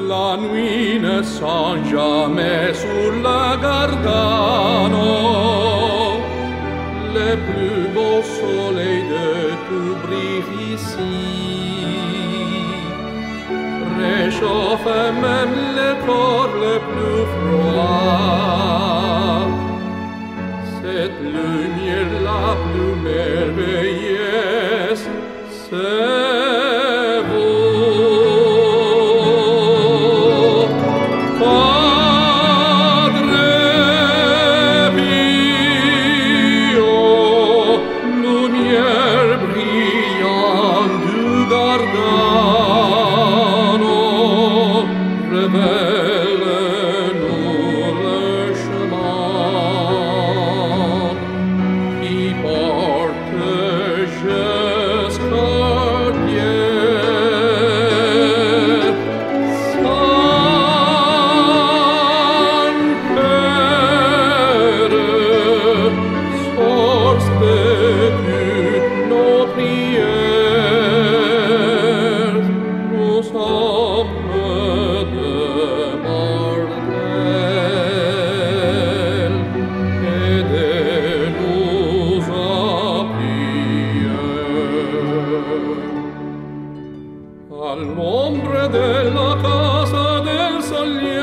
La nuit ne sent jamais sur la Gargano les plus beaux soleils de tout brillent ici. Réchauffe même les corps les plus froids. Cette lumière la plus merveilleuse, c'est vous. Padre Pio, lumière brillante du Gargano, révèle-nous le chemin qui porte jusqu'à Pierre. Saint-Père, source de toutes nos prières, nous sommes de mortels, aidez-nous à prier. À l'ombre de la casa del Salier,